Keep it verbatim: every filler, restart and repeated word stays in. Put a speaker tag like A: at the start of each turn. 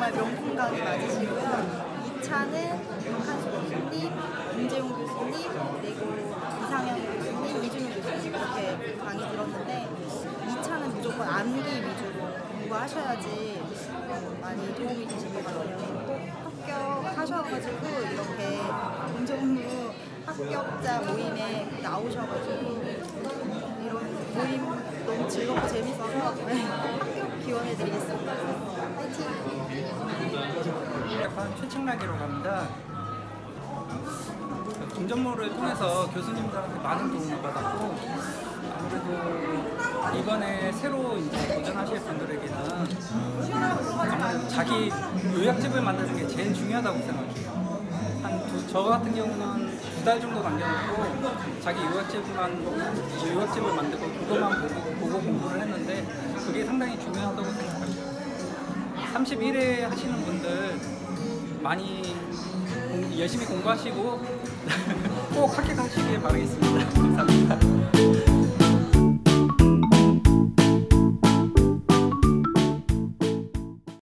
A: 정말 명품 강의 맞으시고요. 이 차는 박한수 교수님, 김재용 교수님, 그리고 이상현 교수님, 이준호 교수님 이렇게 강의 들었는데 이 차는 무조건 암기 위주로 공부하셔야지 많이 도움이 되실 것 같아요. 꼭 합격하셔가지고 이렇게 공정무 합격자 모임에 나오셔가지고 이런 모임 너무 즐겁고 재밌어서 네, 합격 기원해드리겠습니다. 화이팅!
B: 약간 최측락이라고 합니다. 공정무를 통해서 교수님들한테 많은 도움을 받았고 아무래도 이번에 새로 이제 도전하실 분들에게는 아무래도 자기 요약집을 만드는 게 제일 중요하다고 생각해요. 한 저 같은 경우는 두 달 정도 남겨놓고 자기 요약집만 요약집을 만들고 그것만 보고, 보고 공부를 했는데 그게 상당히 중요하다고 생각합니다. 삼십일 회 하시는 분들 많이 공, 열심히 공부하시고 꼭 합격하시길 바라겠습니다.